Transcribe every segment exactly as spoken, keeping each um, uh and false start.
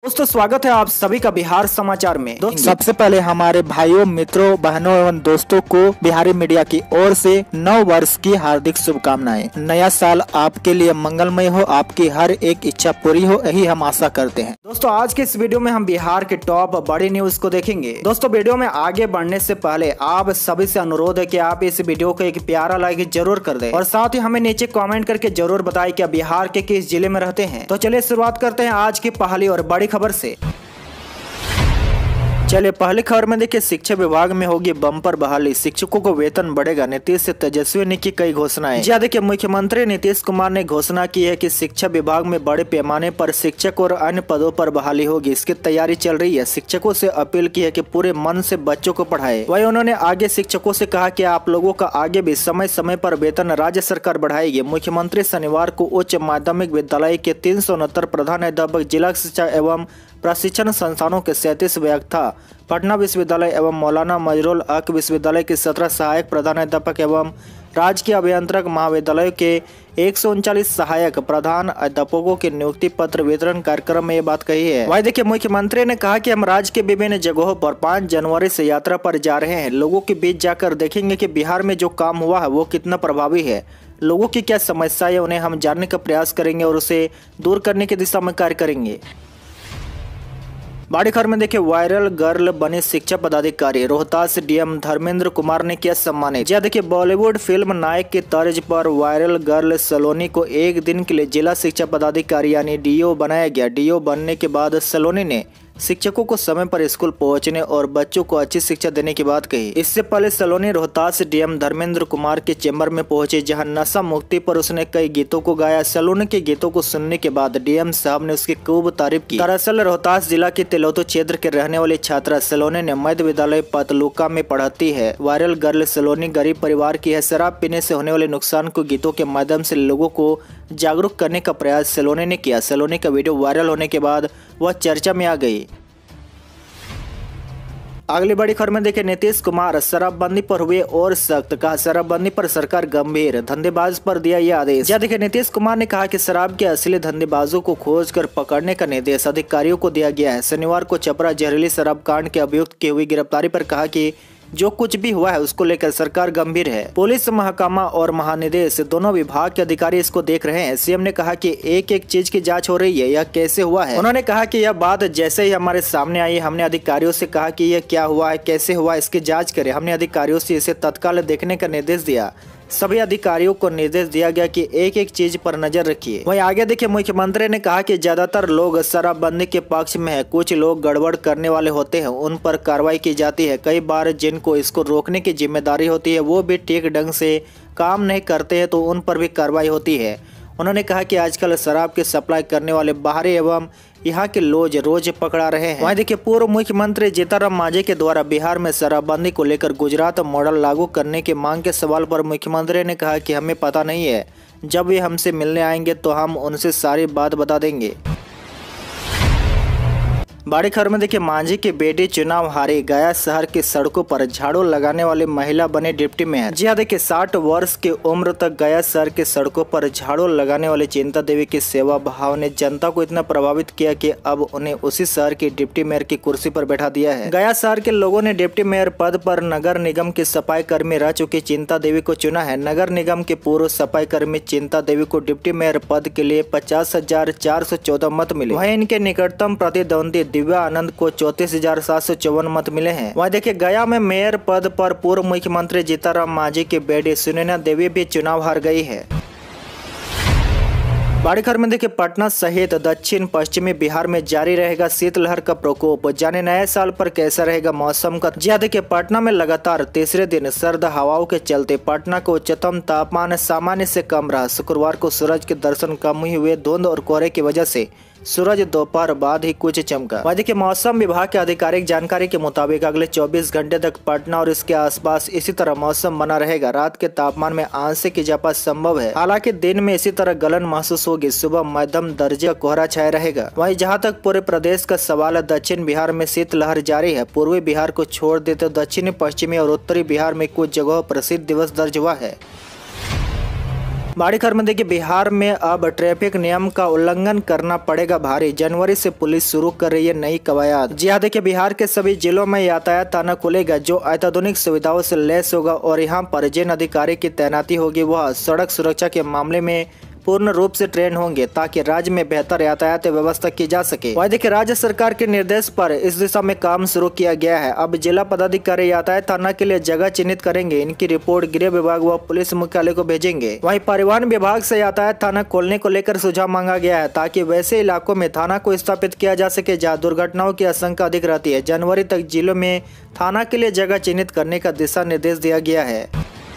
दोस्तों स्वागत है आप सभी का बिहार समाचार में। दोस्तों सबसे पहले हमारे भाइयों, मित्रों, बहनों एवं दोस्तों को बिहारी मीडिया की ओर से नव वर्ष की हार्दिक शुभकामनाएं। नया साल आपके लिए मंगलमय हो, आपकी हर एक इच्छा पूरी हो, यही हम आशा करते हैं। दोस्तों आज के इस वीडियो में हम बिहार के टॉप बड़ी न्यूज को देखेंगे। दोस्तों वीडियो में आगे बढ़ने से पहले आप सभी से अनुरोध है कि आप इस वीडियो को एक प्यारा लाइक जरूर कर दें और साथ ही हमें नीचे कमेंट करके जरूर बताएं कि बिहार के किस जिले में रहते हैं। तो चलिए शुरुआत करते हैं आज की पहली और बड़ी खबर से। चलिए पहली खबर में देखिए, शिक्षा विभाग में होगी बम्पर बहाली, शिक्षकों को वेतन बढ़ेगा। नीतीश से तेजस्वी ने की कई घोषणाएं। जी देखिए, मुख्यमंत्री नीतीश कुमार ने घोषणा की है कि शिक्षा विभाग में बड़े पैमाने पर शिक्षक और अन्य पदों पर बहाली होगी। इसकी तैयारी चल रही है। शिक्षकों से अपील की है कि पूरे मन से बच्चों को पढ़ाए। वही उन्होंने आगे शिक्षकों से कहा कि आप लोगों का आगे भी समय समय पर वेतन राज्य सरकार बढ़ाएगी। मुख्यमंत्री शनिवार को उच्च माध्यमिक विद्यालय के तीन सौ उनहत्तर प्रधानाध्यापक, जिला शिक्षा एवं प्रशिक्षण संस्थानों के सैंतीस व्याख्या, पटना विश्वविद्यालय एवं मौलाना मजरुल हक विश्वविद्यालय के सत्रह सहायक प्रधानाध्यापक एवं राजकीय अभियंत्रण महाविद्यालय के एक सौ उनचालीस सहायक प्रधान अध्यापकों के नियुक्ति पत्र वितरण कार्यक्रम में ये बात कही है। वही देखिए, मुख्यमंत्री ने कहा कि हम राज्य के विभिन्न जगहों पर पाँच जनवरी से यात्रा पर जा रहे हैं। लोगों के बीच जाकर देखेंगे कि बिहार में जो काम हुआ है वो कितना प्रभावी है, लोगों की क्या समस्या है, उन्हें हम जानने का प्रयास करेंगे और उसे दूर करने की दिशा में कार्य करेंगे। बड़ी खबर में देखिए, वायरल गर्ल बने शिक्षा पदाधिकारी, रोहतास डीएम धर्मेंद्र कुमार ने किया सम्मानित। जी देखिए, बॉलीवुड फिल्म नायक की तर्ज पर वायरल गर्ल सलोनी को एक दिन के लिए जिला शिक्षा पदाधिकारी यानी डीओ बनाया गया। डीओ बनने के बाद सलोनी ने शिक्षकों को समय पर स्कूल पहुंचने और बच्चों को अच्छी शिक्षा देने की बात कही। इससे पहले सलोनी रोहतास डीएम धर्मेंद्र कुमार के चैम्बर में पहुंचे, जहां नशा मुक्ति पर उसने कई गीतों को गाया। सलोनी के गीतों को सुनने के बाद डीएम साहब ने उसकी खूब तारीफ की। दरअसल रोहतास जिला के तिलौतो क्षेत्र के रहने वाली छात्रा सलोनी ने मध्य विद्यालय पतलुका में पढ़ती है। वायरल गर्ल सलोनी गरीब परिवार की है। शराब पीने से होने वाले नुकसान को गीतों के माध्यम से लोगों को जागरूक करने का प्रयास सलोनी ने किया। सलोनी का वीडियो वायरल होने के बाद वह चर्चा में आ गई। अगली बड़ी खबर में देखिए, नीतीश कुमार शराबबंदी पर हुए और सख्त, कहा शराबबंदी पर सरकार गंभीर, धंधेबाज पर दिया यह आदेश। या देखिए, नीतीश कुमार ने कहा कि शराब के असली धंधेबाजों को खोज कर पकड़ने का निर्देश अधिकारियों को दिया गया है। शनिवार को छपरा जहरीली शराब कांड के अभियुक्त की हुई गिरफ्तारी पर कहा कि जो कुछ भी हुआ है उसको लेकर सरकार गंभीर है। पुलिस महकमा और महानिदेश दोनों विभाग के अधिकारी इसको देख रहे हैं। सीएम ने कहा कि एक एक चीज की जांच हो रही है, यह कैसे हुआ है। उन्होंने कहा कि यह बात जैसे ही हमारे सामने आई, हमने अधिकारियों से कहा कि यह क्या हुआ है, कैसे हुआ, इसकी जांच करें। हमने अधिकारियों से इसे तत्काल देखने का निर्देश दिया। सभी अधिकारियों को निर्देश दिया गया कि एक एक चीज पर नजर रखिए। वहीं आगे देखिए, मुख्यमंत्री ने कहा कि ज्यादातर लोग शराबबंदी के पक्ष में है, कुछ लोग गड़बड़ करने वाले होते हैं, उन पर कार्रवाई की जाती है। कई बार जिनको इसको रोकने की जिम्मेदारी होती है वो भी ठीक ढंग से काम नहीं करते हैं तो उन पर भी कार्रवाई होती है। उन्होंने कहा कि आजकल शराब की सप्लाई करने वाले बाहरी एवं यहाँ के लोग रोज पकड़ा रहे हैं। वहीं देखिए, पूर्व मुख्यमंत्री जीतनराम मांझी के द्वारा बिहार में शराबबंदी को लेकर गुजरात मॉडल लागू करने की मांग के सवाल पर मुख्यमंत्री ने कहा कि हमें पता नहीं है, जब वे हमसे मिलने आएंगे तो हम उनसे सारी बात बता देंगे। बड़ी खबर में देखिए, मांझी की बेटी चुनाव हारी, गया शहर की सड़कों पर झाड़ू लगाने वाली महिला बने डिप्टी मेयर। जी हाँ देखिए, साठ वर्ष की उम्र तक गया शहर की सड़कों पर झाड़ू लगाने वाली चिंता देवी की सेवा भाव ने जनता को इतना प्रभावित किया कि अब उन्हें उसी शहर की डिप्टी मेयर की कुर्सी पर बैठा दिया है। गया शहर के लोगों ने डिप्टी मेयर पद पर नगर निगम की सफाई कर्मी रह चुकी चिंता देवी को चुना है। नगर निगम के पूर्व सफाई कर्मी चिंता देवी को डिप्टी मेयर पद के लिए पचास हजार चार सौ चौदह मत मिले। वहीं इनके निकटतम प्रतिद्वंदी दिव्या आनंद को चौतीस हजार सात सौ चौवन मत मिले हैं। वहीं देखिए, गया में मेयर पद पर पूर्व मुख्यमंत्री जीतनराम मांझी की बेटी सुनैना देवी भी चुनाव हार गई है। बड़ी खबर में देखिए, पटना सहित दक्षिण पश्चिमी बिहार में जारी रहेगा शीतलहर का प्रकोप। जाने नए साल पर कैसा रहेगा मौसम का। जी देखिए, पटना में लगातार तीसरे दिन सर्द हवाओं के चलते पटना का उच्चतम तापमान सामान्य से कम रहा। शुक्रवार को सूरज के दर्शन कम ही हुए। धुंध और कोहरे की वजह से सूरज दोपहर बाद ही कुछ चमका। वहीं देखिए, मौसम विभाग के आधिकारिक जानकारी के मुताबिक अगले चौबीस घंटे तक पटना और इसके आसपास इसी तरह मौसम बना रहेगा। रात के तापमान में आंशिक इजाफा संभव है, हालांकि दिन में इसी तरह गलन महसूस होगी। सुबह मध्यम दर्जे का कोहरा छाया रहेगा। वहीं जहां तक पूरे प्रदेश का सवाल है, दक्षिण बिहार में शीतलहर जारी है। पूर्वी बिहार को छोड़ दे तो दक्षिणी, पश्चिमी और उत्तरी बिहार में कुछ जगहों पर शीत दिवस दर्ज हुआ है। बड़ी खबर में देखिए, बिहार में अब ट्रैफिक नियम का उल्लंघन करना पड़ेगा भारी। जनवरी से पुलिस शुरू कर रही है नई कवायद। जी हाँ, देखिए, बिहार के सभी जिलों में यातायात थाना खुलेगा जो अत्याधुनिक सुविधाओं से लैस होगा और यहाँ पर जिन अधिकारी की तैनाती होगी वह सड़क सुरक्षा के मामले में पूर्ण रूप से ट्रेन होंगे ताकि राज्य में बेहतर यातायात व्यवस्था की जा सके। वही देखिए, राज्य सरकार के निर्देश पर इस दिशा में काम शुरू किया गया है। अब जिला पदाधिकारी यातायात थाना के लिए जगह चिन्हित करेंगे। इनकी रिपोर्ट गृह विभाग व पुलिस मुख्यालय को भेजेंगे। वहीं परिवहन विभाग से यातायात थाना खोलने को लेकर सुझाव मांगा गया है ताकि वैसे इलाकों में थाना को स्थापित किया जा सके जहाँ दुर्घटनाओं की आशंका अधिक रहती है। जनवरी तक जिलों में थाना के लिए जगह चिन्हित करने का दिशा निर्देश दिया गया है।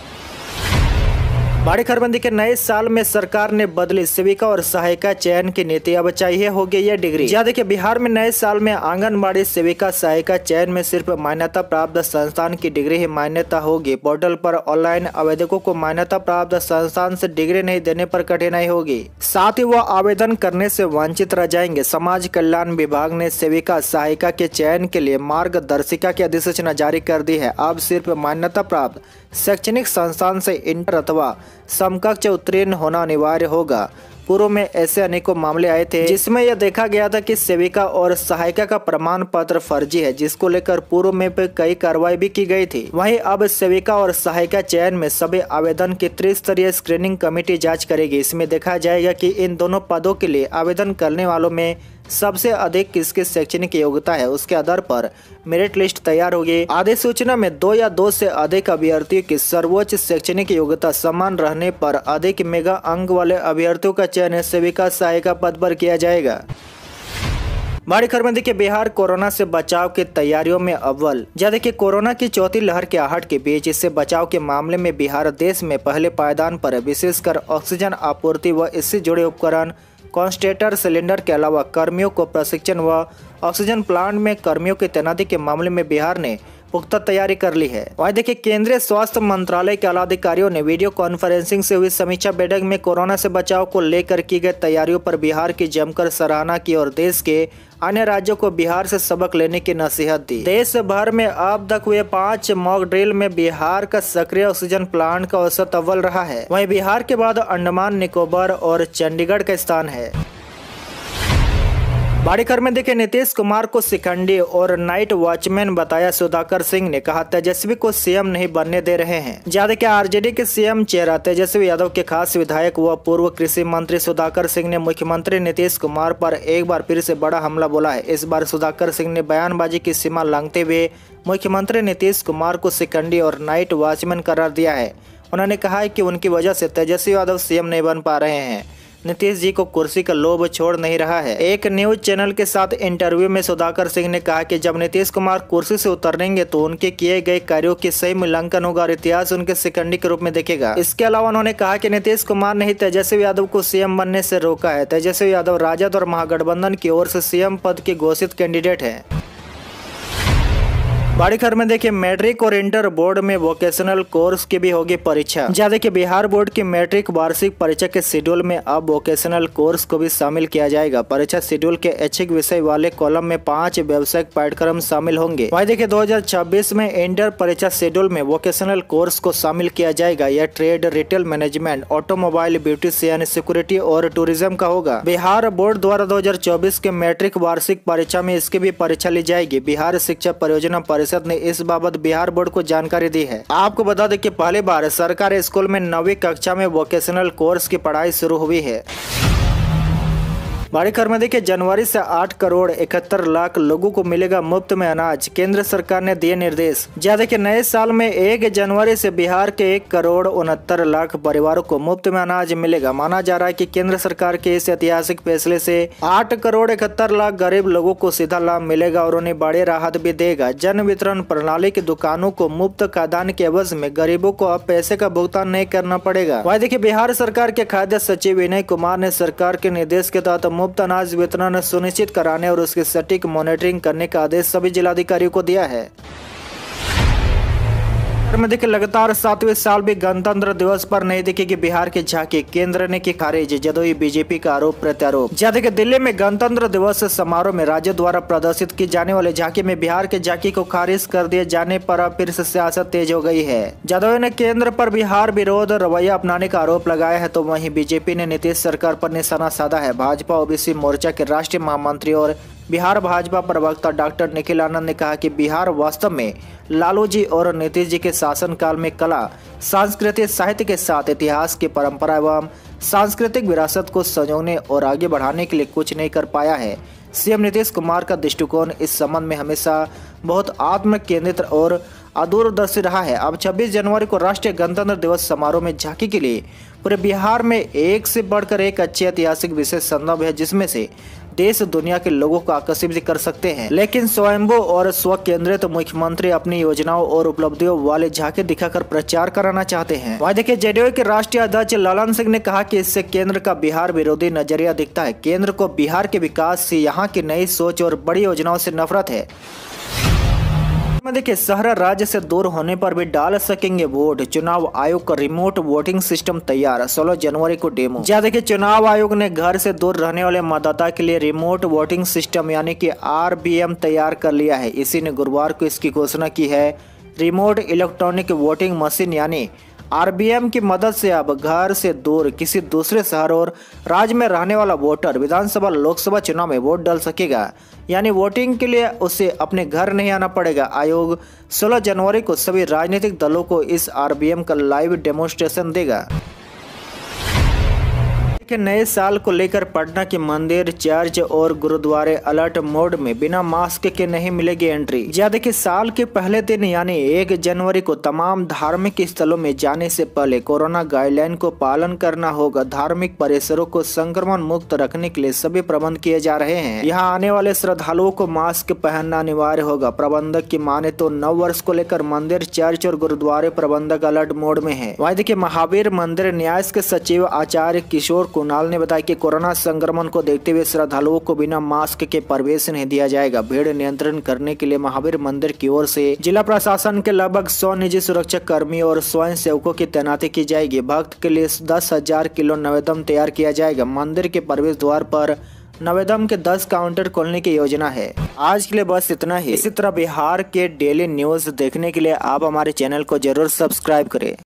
बड़ी खबर के नए साल में सरकार ने बदली सेविका और सहायिका चयन की नीति। अब चाहिए होगी यह डिग्री। जी देखिए, बिहार में नए साल में आंगनबाड़ी सेविका सहायिका चयन में सिर्फ मान्यता प्राप्त संस्थान की डिग्री ही मान्यता होगी। पोर्टल पर ऑनलाइन आवेदकों को मान्यता प्राप्त संस्थान से डिग्री नहीं देने पर कठिनाई होगी, साथ ही वह आवेदन करने से वंचित रह जाएंगे। समाज कल्याण विभाग ने सेविका सहायिका के चयन के लिए मार्गदर्शिका की अधिसूचना जारी कर दी है। अब सिर्फ मान्यता प्राप्त शैक्षणिक संस्थान से इंटर अथवा समकक्ष उत्तीर्ण होना अनिवार्य होगा। पूर्व में ऐसे अनेकों मामले आए थे जिसमें यह देखा गया था कि सेविका और सहायिका का प्रमाण पत्र फर्जी है, जिसको लेकर पूर्व में कई कार्रवाई भी की गई थी। वहीं अब सेविका और सहायिका चयन में सभी आवेदन की त्रिस्तरीय स्क्रीनिंग कमेटी जांच करेगी। इसमें देखा जाएगा कि इन दोनों पदों के लिए आवेदन करने वालों में सबसे अधिक किसकी शैक्षणिक योग्यता है, उसके आधार पर मेरिट लिस्ट तैयार होगी। अधिसूचना में दो या दो से अधिक अभ्यर्थियों की सर्वोच्च शैक्षणिक योग्यता समान रहने पर अधिक मेगा अंक वाले अभ्यर्थियों का चयन सेविका सहायिका पद पर किया जाएगा। बड़ी खबर में देखिए, बिहार कोरोना से बचाव की तैयारियों में अव्वल। जहाँ देखिए, कोरोना की चौथी लहर के आहट के बीच इससे बचाव के मामले में बिहार देश में पहले पायदान पर, विशेषकर ऑक्सीजन आपूर्ति व इससे जुड़े उपकरण, कॉन्स्टेटर सिलेंडर के अलावा कर्मियों को प्रशिक्षण व ऑक्सीजन प्लांट में कर्मियों की तैनाती के मामले में बिहार ने पुख्ता तैयारी कर ली है। वहीं देखिए, केंद्रीय स्वास्थ्य मंत्रालय के आला अधिकारियों ने वीडियो कॉन्फ्रेंसिंग से हुई समीक्षा बैठक में कोरोना से बचाव को लेकर की गई तैयारियों पर बिहार की जमकर सराहना की और देश के अन्य राज्यों को बिहार से सबक लेने की नसीहत दी। देश भर में अब तक हुए पांच मॉक ड्रिल में बिहार का सक्रिय ऑक्सीजन प्लांट का औसत अव्वल रहा है। वहीं बिहार के बाद अंडमान निकोबार और चंडीगढ़ का स्थान है। बड़ी खबर में देखे, नीतीश कुमार को शिखंडी और नाइट वॉचमैन बताया सुधाकर सिंह ने। कहा, तेजस्वी को सीएम नहीं बनने दे रहे हैं। ज्यादा क्या, आरजेडी के सीएम चेहरा तेजस्वी यादव के खास विधायक व पूर्व कृषि मंत्री सुधाकर सिंह ने मुख्यमंत्री नीतीश कुमार पर एक बार फिर से बड़ा हमला बोला है। इस बार सुधाकर सिंह ने बयानबाजी की सीमा लांघते हुए मुख्यमंत्री नीतीश कुमार को शिखंडी और नाइट वॉचमैन करार दिया है। उन्होंने कहा है कि उनकी वजह से तेजस्वी यादव सीएम नहीं बन पा रहे हैं। नीतीश जी को कुर्सी का लोभ छोड़ नहीं रहा है। एक न्यूज चैनल के साथ इंटरव्यू में सुधाकर सिंह ने कहा कि जब नीतीश कुमार कुर्सी से उतरेंगे तो उनके किए गए कार्यों की सही मूल्यांकन होगा और इतिहास उनके शिखंडी के रूप में देखेगा। इसके अलावा उन्होंने कहा कि नीतीश कुमार ने ही तेजस्वी यादव को सीएम बनने से रोका है। तेजस्वी यादव राजद और महागठबंधन की ओर से सीएम पद के घोषित कैंडिडेट है। बड़ी खबर में देखिए, मैट्रिक और इंटर बोर्ड में वोकेशनल कोर्स की भी होगी परीक्षा। जहाँ देखिए, बिहार बोर्ड की मैट्रिक वार्षिक परीक्षा के शेड्यूल में अब वोकेशनल कोर्स को भी शामिल किया जाएगा। परीक्षा शेड्यूल के ऐच्छिक विषय वाले कॉलम में पांच व्यावसायिक पाठ्यक्रम शामिल होंगे। वहीं देखिए, दो हजार छब्बीस में इंटर परीक्षा शेड्यूल में वोकेशनल कोर्स को शामिल किया जाएगा। यह trade, retail management, automobile, beautician, security और टूरिज्म का होगा। बिहार बोर्ड द्वारा दो हजार चौबीस के मैट्रिक वार्षिक परीक्षा में इसकी भी परीक्षा ली जाएगी। बिहार शिक्षा परियोजना परिषद ने इस बाबत बिहार बोर्ड को जानकारी दी है। आपको बता दें कि पहली बार सरकारी स्कूल में नौवीं कक्षा में वोकेशनल कोर्स की पढ़ाई शुरू हुई है। बड़ी खबर में देखिए, जनवरी से आठ करोड़ इकहत्तर लाख लोगों को मिलेगा मुफ्त में अनाज। केंद्र सरकार ने दिए निर्देश। जहाँ देखिए, नए साल में एक जनवरी से बिहार के एक करोड़ उनहत्तर लाख परिवारों को मुफ्त में अनाज मिलेगा। माना जा रहा है कि केंद्र सरकार के इस ऐतिहासिक फैसले से आठ करोड़ इकहत्तर लाख गरीब लोगों को सीधा लाभ मिलेगा और उन्हें बड़ी राहत भी देगा। जन वितरण प्रणाली की दुकानों को मुफ्त खाद्यान्न के एवज में गरीबों को अब पैसे का भुगतान नहीं करना पड़ेगा। वही देखिए, बिहार सरकार के खाद्य सचिव विनय कुमार ने सरकार के निर्देश के तहत मुफ्त अनाज वितरण सुनिश्चित कराने और उसकी सटीक मॉनिटरिंग करने का आदेश सभी जिलाधिकारियों को दिया है। में देखिए लगातार सातवें साल भी गणतंत्र दिवस पर नहीं दिखेगी बिहार की झांकी, केंद्र ने की खारिज, जदयू बीजेपी का आरोप प्रत्यारोप। जहाँ देखिए दिल्ली में गणतंत्र दिवस समारोह में राज्य द्वारा प्रदर्शित की जाने वाली झांकी में बिहार की झांकी को खारिज कर दिए जाने पर अब फिर से सियासत तेज हो गई है। जदयू ने केंद्र पर बिहार विरोध रवैया अपनाने का आरोप लगाया है, तो वहीं बीजेपी ने नीतीश सरकार पर निशाना साधा है। भाजपा ओबीसी मोर्चा के राष्ट्रीय महामंत्री और बिहार भाजपा प्रवक्ता डॉक्टर निखिल आनंद ने कहा कि बिहार वास्तव में लालू जी और नीतीश जी के शासनकाल में कला, सांस्कृतिक साहित्य के साथ इतिहास की परंपरा एवं सांस्कृतिक विरासत को संजोने और आगे बढ़ाने के लिए कुछ नहीं कर पाया है। सीएम नीतीश कुमार का दृष्टिकोण इस संबंध में हमेशा बहुत आत्म केंद्रित और अदूरदर्शी रहा है। अब छब्बीस जनवरी को राष्ट्रीय गणतंत्र दिवस समारोह में झांकी के लिए पूरे बिहार में एक से बढ़कर एक अच्छे ऐतिहासिक विषय संभव है, जिसमें से देश दुनिया के लोगों को आकर्षित कर सकते हैं। लेकिन स्वयंभू और स्व केंद्रित तो मुख्यमंत्री अपनी योजनाओं और उपलब्धियों वाले झांकी दिखाकर प्रचार कराना चाहते हैं। वहीं देखिए जेडीयू के राष्ट्रीय अध्यक्ष ललन सिंह ने कहा कि इससे केंद्र का बिहार विरोधी नजरिया दिखता है। केंद्र को बिहार के विकास से, यहाँ की नई सोच और बड़ी योजनाओं से नफरत है। देखिए शहर राज्य से दूर होने पर भी डाल सकेंगे वोट, चुनाव आयोग का रिमोट वोटिंग सिस्टम तैयार, सोलह जनवरी को डेमो। जहाँ देखिए चुनाव आयोग ने घर से दूर रहने वाले मतदाता के लिए रिमोट वोटिंग सिस्टम यानी कि आरबीएम तैयार कर लिया है। इसी ने गुरुवार को इसकी घोषणा की है। रिमोट इलेक्ट्रॉनिक वोटिंग मशीन यानी आरबीएम की मदद से अब घर से दूर किसी दूसरे शहर और राज्य में रहने वाला वोटर विधानसभा लोकसभा चुनाव में वोट डाल सकेगा, यानी वोटिंग के लिए उसे अपने घर नहीं आना पड़ेगा। आयोग सोलह जनवरी को सभी राजनीतिक दलों को इस आरबीएम का लाइव डेमोन्स्ट्रेशन देगा। के नए साल को लेकर पटना के मंदिर, चर्च और गुरुद्वारे अलर्ट मोड में, बिना मास्क के नहीं मिलेगी एंट्री। ज्यादा देखिए साल के पहले दिन यानी एक जनवरी को तमाम धार्मिक स्थलों में जाने से पहले कोरोना गाइडलाइन को पालन करना होगा। धार्मिक परिसरों को संक्रमण मुक्त रखने के लिए सभी प्रबंध किए जा रहे हैं। यहाँ आने वाले श्रद्धालुओं को मास्क पहनना अनिवार्य होगा। प्रबंधक की माने तो नव वर्ष को लेकर मंदिर, चर्च और गुरुद्वारे प्रबंधक अलर्ट मोड में है। वहीं देखिए महावीर मंदिर न्यास के सचिव आचार्य किशोर कुणाल ने बताया कि कोरोना संक्रमण को देखते हुए श्रद्धालुओं को बिना मास्क के प्रवेश नहीं दिया जाएगा। भीड़ नियंत्रण करने के लिए महावीर मंदिर की ओर से जिला प्रशासन के लगभग सौ निजी सुरक्षा कर्मी और स्वयं सेवकों की तैनाती की जाएगी। भक्त के लिए दस हजार किलो नवेदम तैयार किया जाएगा। मंदिर के प्रवेश द्वार पर नवेदम के दस काउंटर खोलने की योजना है। आज के लिए बस इतना ही। इसी तरह बिहार के डेली न्यूज देखने के लिए आप हमारे चैनल को जरूर सब्सक्राइब करें।